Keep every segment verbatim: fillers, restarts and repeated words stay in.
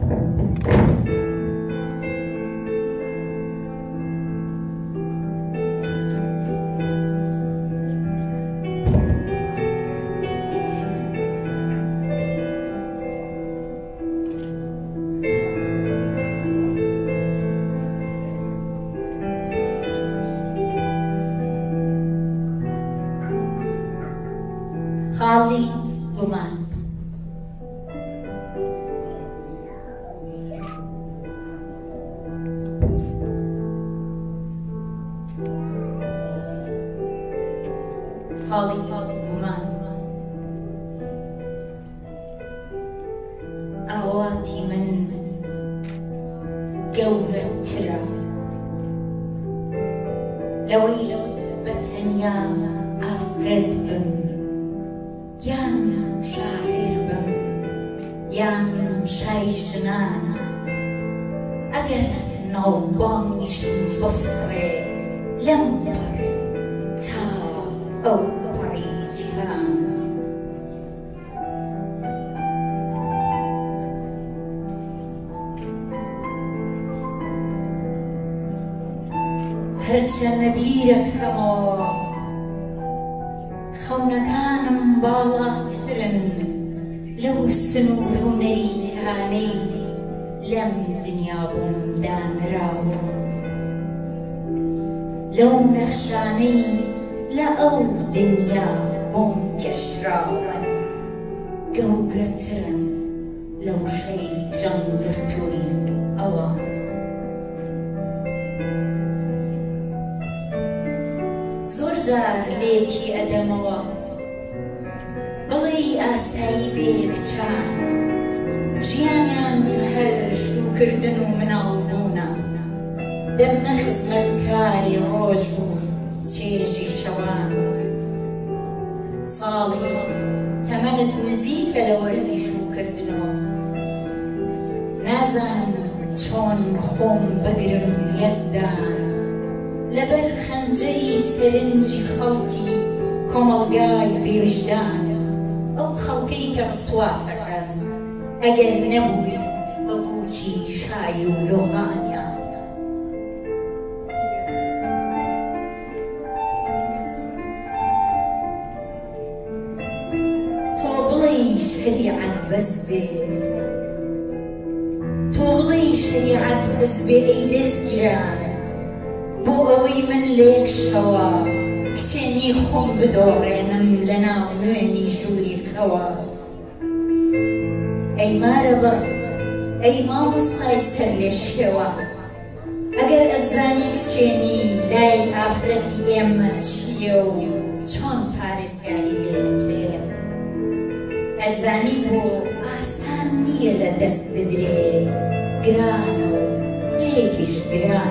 خاڵی گومان خاڵی گومان ئاواتی من گەورەترە لەوەی بەتەنیا ئافرەت بم یان شاعر بم یان شایژنان ئەگەر ناوبانگیشم بفڕێ لەم پەڕ تا ئەو پەڕی جیهان هەرچەندە بیرەکەمەوە خەونەکانم باڵاترن لەو سنوور و نەریتانەی لەم دنیا بووم دانراوە لەو نەخشانەی لە ئەو دنیا بۆم گەشراوە گەورەترن لەو شەی ژەنگرتووی ئەوە زۆر جار لێکی ئەدەمەوە بڵێ ئاسایی بێ کچان ژیانیان هەر شرووکردن و مناڵبوونە دەبنە خزمەتکاری ڕۆژ و چێژی شەوان ساڵی تەمەنت نزیکە لە وەرزی شرووکردنەوە نازانم چۆن خۆم بگرم یەزدان لەبەر خەنجەری سەرنجی خەڵکی کۆمەڵگای بێوجدان ئەو خەڵکەی کە ڕسواتەکەن ئەگەر نەبووی بە بووکی شای و لۆغانیان تۆ بڵێ شەریعەت بەس بێ تۆ بڵێ شەریعەت بەس بێ ئەی دەستگیرانە بۆ ئەوەی من لێک شەوە کچێنی خۆم بدۆڕێنم لە ناو نوێنی ژووری خەوە ئەی مارەبەڕ ئەی مامۆستای سەر لێ شێوە ئەگەر ئەتزانی کچێنی لای ئافرەتی ئێمە چییە و چۆن پارێزگاری لێکرێ ئەتزانی بۆ ئاسان نییە لە دەست بدرێ گرانە و لێکیش گران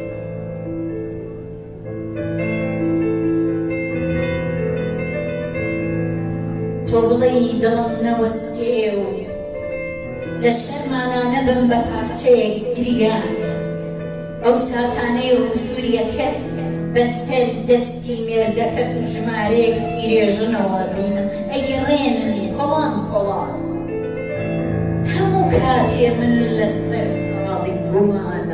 تۆ بڵێ دڵم نەوەستێ و لە شەرمانە نەبم بە پارچەیەک گریان ئەو ساتانەی ڕووسوریەکەت بەسەر دەستی مێردەکەت و ژمارەیەک ئیرێژنەوە بینم ئەگەڕێنن کۆڵان کۆڵان هەموو کاتێ من لەسەر خاڵی گومانە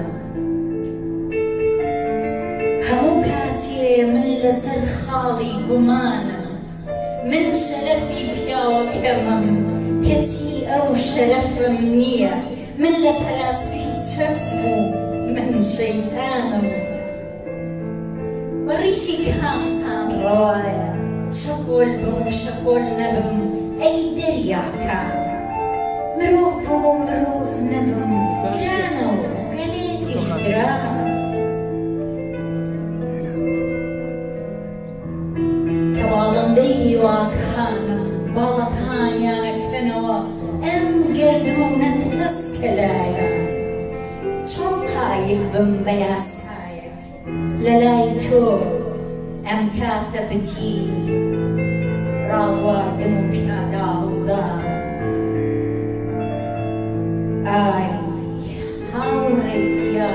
هەموو کاتێ من لەسەر خاڵی گومانە من شەرەفی پیاوەکەمم کەچی ئەو شەرەفم نییە من لە پەراسوی چەپ بوو من شەیتانم بەڕیشی کامتان ڕەوایە شەپۆل بم شەپۆل نەبم ئەی دەریاکان مرۆڤ بۆ مرۆڤ نەبم گرانە و گەلێکیش گرانە باڵندەی واکانە باڵەکانیانەکەنەوە ئەم گەردوونەت هەسکە لایە چۆن قایل بم بە یاسایە لە لای تۆ ئەم کاتە بتی ڕاواردم و پیاداڵدان ئای هاوڕێی پیا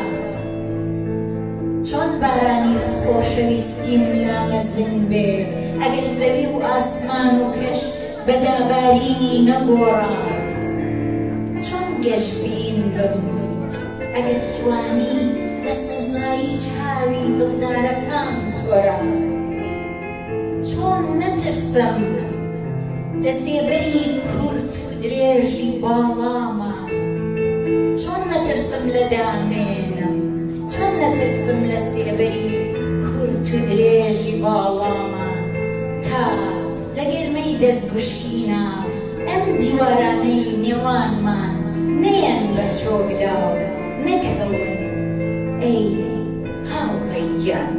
چۆن بارانی خۆشەویستیم نامەزن بێ ئەگەر زەوی و ئاسمان و کەش بەدابارینی نەگۆڕان چۆن گەشتبین بم ئەگەر توانی دەستوزایی چاوی دڵدارەکان تۆرە چۆن نەترسم لە سێبەری کورت و درێژی باڵامە چۆن نەترسم لە دامێنم چۆن نەترسم لە سێبەری کورت و درێژی باڵامە تا لە گەرمەی دەستگوشینە ئەم دیوارانەی نێوانمان نەیەن بە چۆکدا نەکەون ئەی هاوڕێی گیان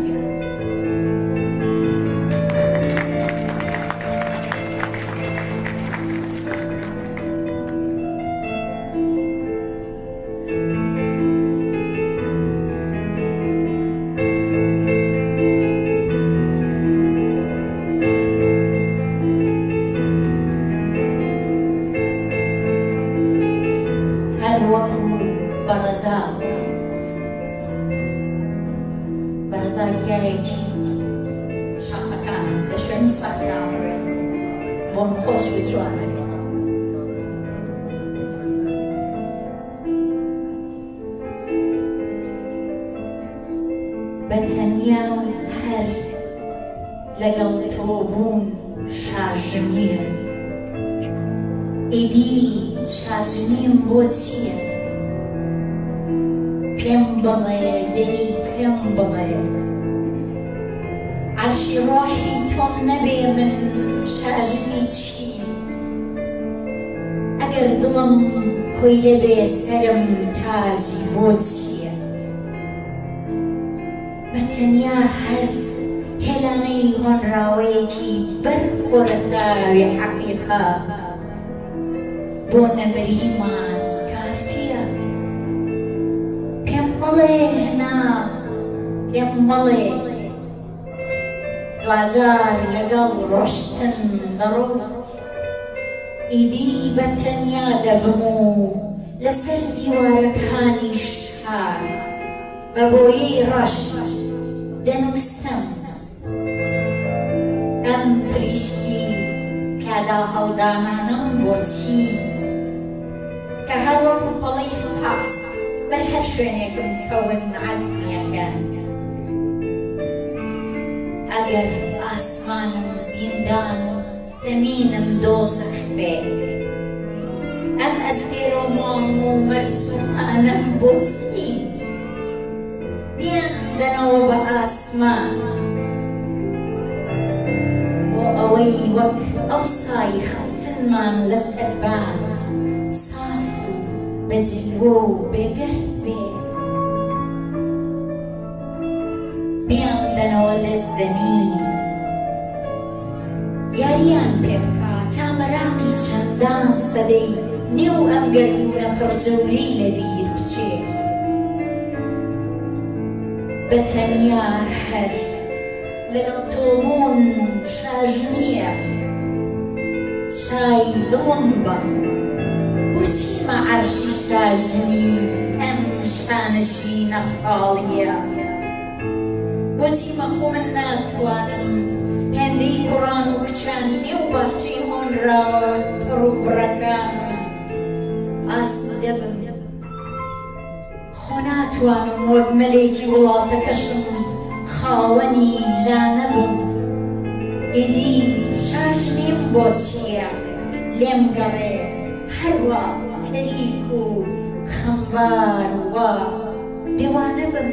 هەروەکو بەڕەزا بەڕەزا گیایەکی شاقەکانم لە شوێنی سەختاوڕێ بۆم خۆش و جوانە بەتەنیا هەر لەگەڵ تۆ بوون شاژنیە ئیدی شاژنیم بۆ چییە پێم بڵێ دەی پێم بڵێ عەرشی ڕۆحی تۆم نەبێ من شاژنی چی ئەگەر دڵم خۆی لەبێ سەرم تاجی بۆ چییە بەتەنیا هەر هێلانەی هۆنراوەیەکی بەرخۆرە تاوی حەقیقەت بۆ نەمریمان کافیە پێم بڵێ هەنا پێم بڵێ دوجار لەگەڵ ڕۆشتن دەڕۆیت ئیدی بەتەنیا دەبم و لەسەر دیوارەکانی شار بە بۆیەی ڕەش دەنووسم ئەم پریشکی کادا هەڵدانانم بۆچی کە هەروەکو پەڵەی فحاس بەر هەر شوێنێکم کەون عەدمیەکەن ئەگەر ئاسمانم زیندان و زەمینم دۆزەخ بێ ئەم ئەستێرە و ماڵ و مەرجوانم بۆچی بیاندەنەوە بە ئاسمان بۆ ئەوەی وەک ئەو سای خەوتنمان لەسەربان ساف و بەجلوە و بێگەرد بێ بیاندەنەوە دەستدەنی یاریان پێ بکا تا مەراقی چەندان سەدەی نێو ئەم گەردوونە پڕجەوری لەبیر بچێ بەتەنیا هەر لەگەڵ تۆ بوون شاژنیە شای دڵم بە بۆچیمە عەرشی شاژنی ئەم شانشینە خاڵیە بۆچیمە خۆ من ناتوانم هێندەی کوڕان و کچانی نێو باخچەی هۆنراوە تڕ و بڕەکانم ئاستی دەبم خۆ ناتوانم وەک مەلێکی وڵاتەکەشم خاوەنی ژانە بم ئیدی شاژنیم بۆ چییە لێم گەڕێ هەروە تەریک و خەمبار وە دێوانە بم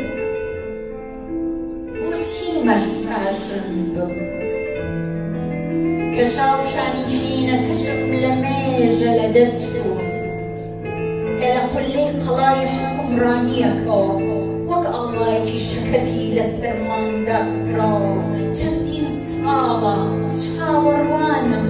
بۆچیمە شاژن بم کەژاڵ شانی شینەکەشم لە مێژە لە دەست چوو کە لە قولەی قەڵای حکومڕانیەکەوە وەک ئاڵایەکی شەکەتی لەسەرماندا کراوە چەندین ساڵە چاوەڕوانم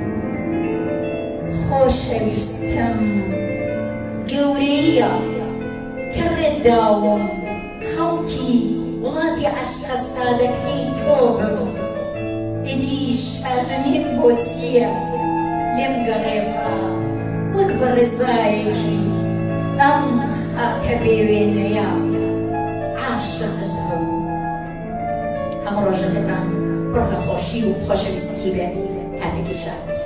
خۆشەویستم گەورەیە کە ڕێداوم خەڵکی وڵاتی عەشقە سادەکەی تۆ بم ئیدی شاژنیم بۆ چییە لێم گەڕێوە وەک بەڕێزایەکی ئەم خاکە بێوێنەیە عاشقت بم هەموو ڕۆژەکەتان پڕ لە خۆشی و خۆشەویستی بێ کاتێکی شاد